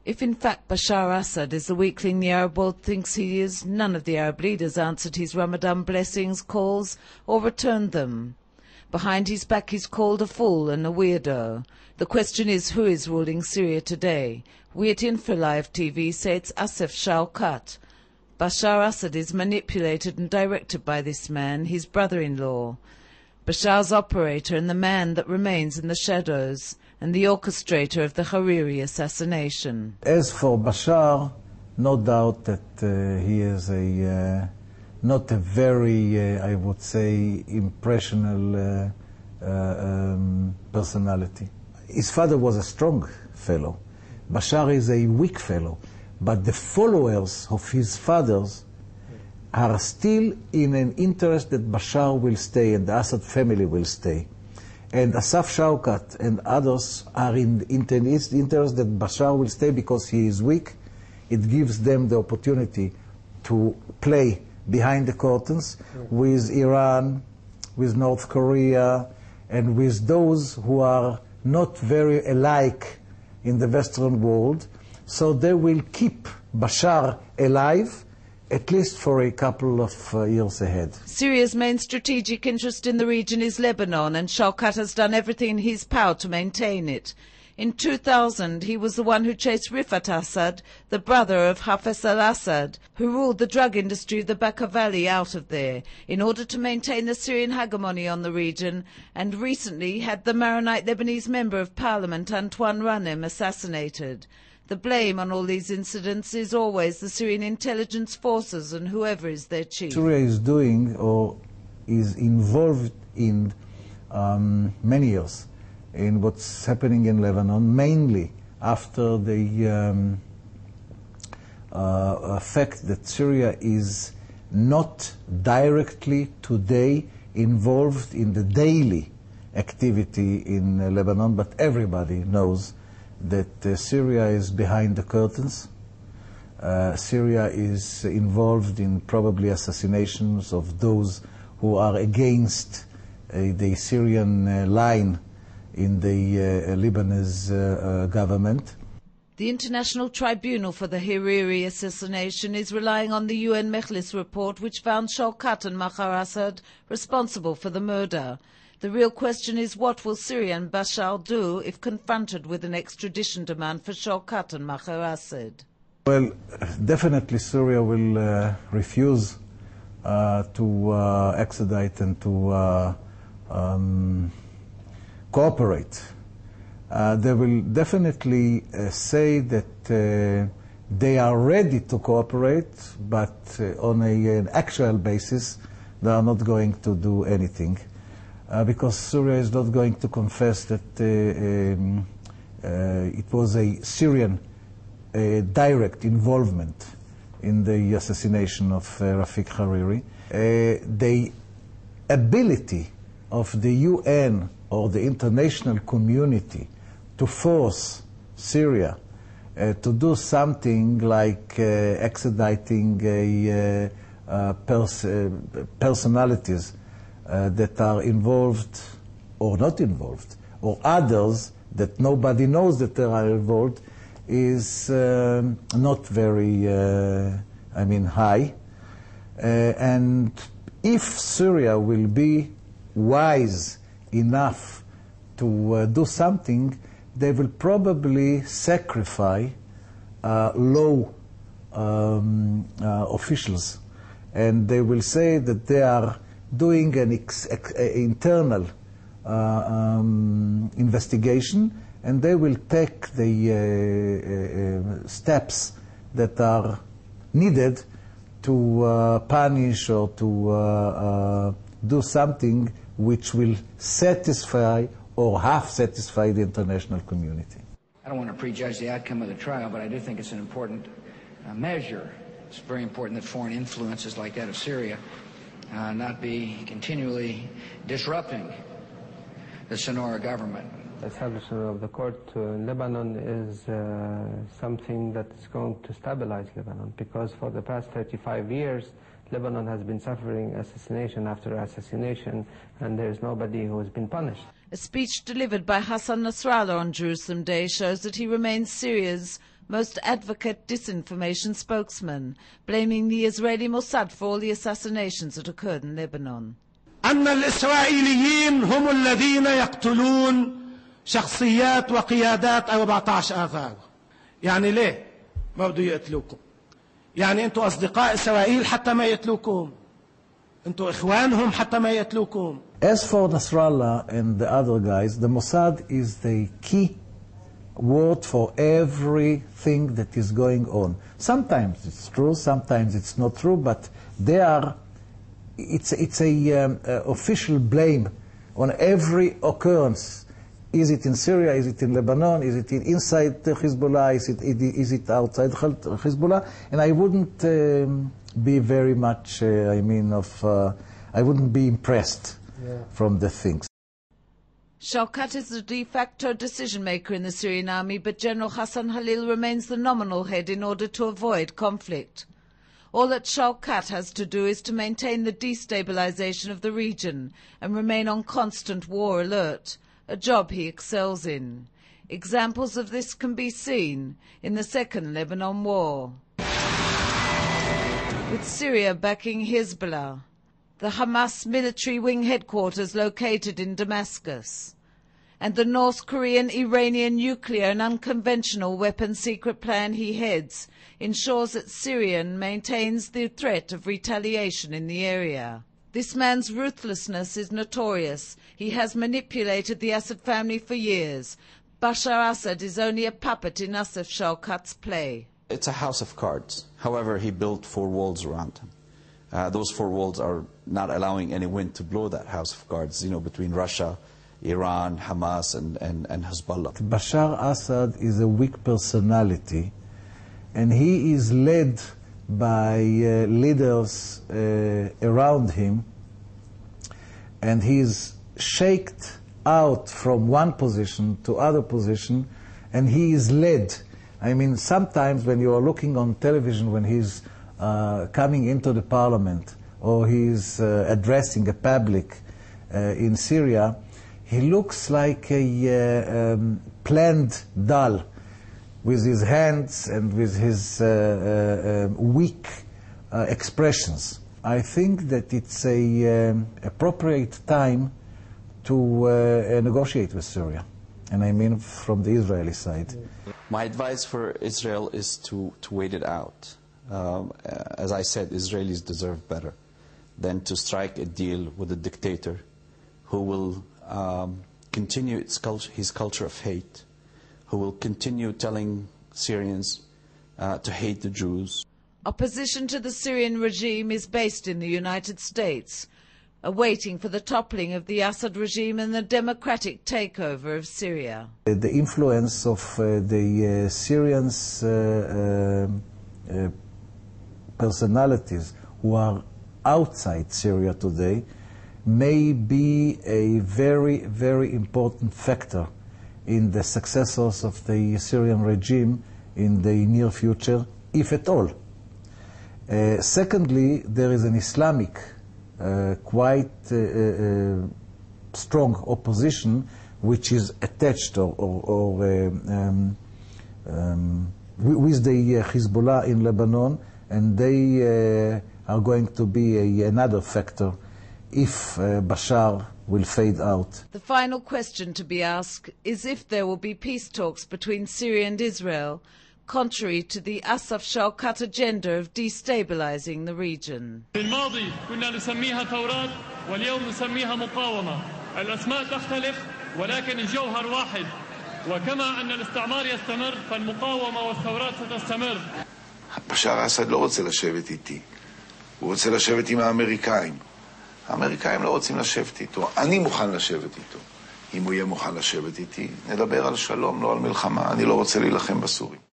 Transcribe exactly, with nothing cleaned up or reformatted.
If in fact Bashar Assad is the weakling the Arab world thinks he is, none of the Arab leaders answered his Ramadan blessings, calls, or returned them. Behind his back he's called a fool and a weirdo. The question is, who is ruling Syria today? We at InfoLive T V say it's Asef Shaukat. Bashar Assad is manipulated and directed by this man, his brother-in-law. Bashar's operator and the man that remains in the shadows, and the orchestrator of the Hariri assassination. As for Bashar, no doubt that uh, he is a uh, not a very, uh, I would say, impressionable uh, uh, um, personality. His father was a strong fellow. Bashar is a weak fellow. But the followers of his fathers are still in an interest that Bashar will stay and the Assad family will stay. And Asaf Shaukat and others are in the interest that Bashar will stay because he is weak. It gives them the opportunity to play behind the curtains with Iran, with North Korea, and with those who are not very alike in the Western world. So they will keep Bashar alive, at least for a couple of uh, years ahead. Syria's main strategic interest in the region is Lebanon, and Shaukat has done everything in his power to maintain it. In two thousand, he was the one who chased Rifat Assad, the brother of Hafez al-Assad, who ruled the drug industry of the Bekaa Valley out of there, in order to maintain the Syrian hegemony on the region, and recently had the Maronite Lebanese member of parliament, Antoine Ranem, assassinated. The blame on all these incidents is always the Syrian intelligence forces and whoever is their chief. Syria is doing or is involved in um, many years in what's happening in Lebanon, mainly after the um, uh, fact that Syria is not directly today involved in the daily activity in uh, Lebanon, but everybody knows that uh, Syria is behind the curtains. Uh, Syria is involved in probably assassinations of those who are against uh, the Syrian uh, line in the uh, Lebanese uh, uh, government. The International Tribunal for the Hariri assassination is relying on the U N Mechlis report, which found Shaukat and Maher Assad responsible for the murder. The real question is, what will Syria and Bashar do if confronted with an extradition demand for Shaukat and Maher Assad? Well, definitely Syria will uh, refuse uh, to uh, extradite and to uh, um, cooperate. Uh, they will definitely uh, say that uh, they are ready to cooperate, but uh, on a, an actual basis they are not going to do anything. Uh, because Syria is not going to confess that uh, um, uh, it was a Syrian uh, direct involvement in the assassination of uh, Rafiq Hariri. Uh, the ability of the U N or the international community to force Syria uh, to do something like uh, extraditing a, uh, uh, pers uh, personalities Uh, that are involved or not involved, or others that nobody knows that they are involved, is uh, not very, uh, I mean, high. Uh, and if Syria will be wise enough to uh, do something, they will probably sacrifice uh, low um, uh, officials, and they will say that they are doing an ex ex internal uh, um, investigation, and they will take the uh, uh, steps that are needed to uh, punish or to uh, uh, do something which will satisfy or half satisfy the international community. I don't want to prejudge the outcome of the trial, but I do think it's an important uh, measure. It's very important that foreign influences like that of Syria Uh, not be continually disrupting the Sonora government. The establishment of the court uh, in Lebanon is uh, something that is going to stabilize Lebanon, because for the past thirty-five years Lebanon has been suffering assassination after assassination, and there is nobody who has been punished. A speech delivered by Hassan Nasrallah on Jerusalem Day shows that he remains Syria's most advocate disinformation spokesman, blaming the Israeli Mossad for all the assassinations that occurred in Lebanon. أن الإسرائيليين هم الذين يقتلون شخصيات وقيادات أربعة عشر آذار. يعني ليه ما بدو يقتلوكم؟ يعني أنتوا أصدقاء إسرائيل حتى ما يقتلوكم؟ أنتوا إخوانهم حتى ما يقتلوكم؟ As for Nasrallah and the other guys, the Mossad is the key word for everything that is going on. Sometimes it's true, sometimes it's not true, but they are, it's, it's a um, uh, official blame on every occurrence. Is it in Syria, is it in Lebanon, is it in, inside Hezbollah, is it, is it outside Hezbollah? And I wouldn't um, be very much, uh, I mean, of, uh, I wouldn't be impressed yeah. from the things. Shaukat is the de facto decision-maker in the Syrian army, but General Hassan Halil remains the nominal head in order to avoid conflict. All that Shaukat has to do is to maintain the destabilization of the region and remain on constant war alert, a job he excels in. Examples of this can be seen in the Second Lebanon War. With Syria backing Hezbollah, the Hamas military wing headquarters located in Damascus, and the North Korean, Iranian nuclear and unconventional weapons secret plan he heads ensures that Syria maintains the threat of retaliation in the area. This man's ruthlessness is notorious. He has manipulated the Assad family for years. Bashar Assad is only a puppet in Asaf Shaukat's play. It's a house of cards. However, he built four walls around him. Uh, those four walls are not allowing any wind to blow that house of cards, you know, between Russia, Iran, Hamas, and, and, and Hezbollah. Bashar Assad is a weak personality, and he is led by uh, leaders uh, around him, and he is shaked out from one position to other position, and he is led. I mean, sometimes when you are looking on television, when he's Uh, coming into the parliament, or he's uh, addressing a public uh, in Syria, he looks like a uh, um, planned doll with his hands and with his uh, uh, um, weak uh, expressions. I think that it's a um, appropriate time to uh, negotiate with Syria, and I mean from the Israeli side. My advice for Israel is to, to wait it out. Um, as I said, Israelis deserve better than to strike a deal with a dictator who will um, continue its cult his culture of hate, who will continue telling Syrians uh, to hate the Jews. Opposition to the Syrian regime is based in the United States, awaiting for the toppling of the Assad regime and the democratic takeover of Syria. The influence of uh, the uh, Syrians uh, uh, uh, personalities who are outside Syria today may be a very, very important factor in the successors of the Syrian regime in the near future, if at all. Uh, secondly, there is an Islamic, uh, quite uh, uh, strong opposition which is attached or, or, or uh, um, um, with the uh, Hezbollah in Lebanon, and they uh, are going to be a, another factor if uh, Bashar will fade out. The final question to be asked is if there will be peace talks between Syria and Israel, contrary to the Asaf Shaukat agenda of destabilizing the region. بالماضي كنا نسميها ثورات واليوم نسميها مقاومة. الأسماء تختلف ولكن الجوهر واحد. وكما أن الاستعمار يستمر فالمقاومة والثورات ستستمر. בשאר אסד לא רוצה לשבת איתי, הוא רוצה לשבת עם האמריקאים. האמריקאים לא רוצים לשבת איתו, אני מוכן לשבת איתו. אם הוא יהיה מוכן לשבת איתי, נדבר על שלום, לא על מלחמה. אני לא רוצה להילחם בסורים.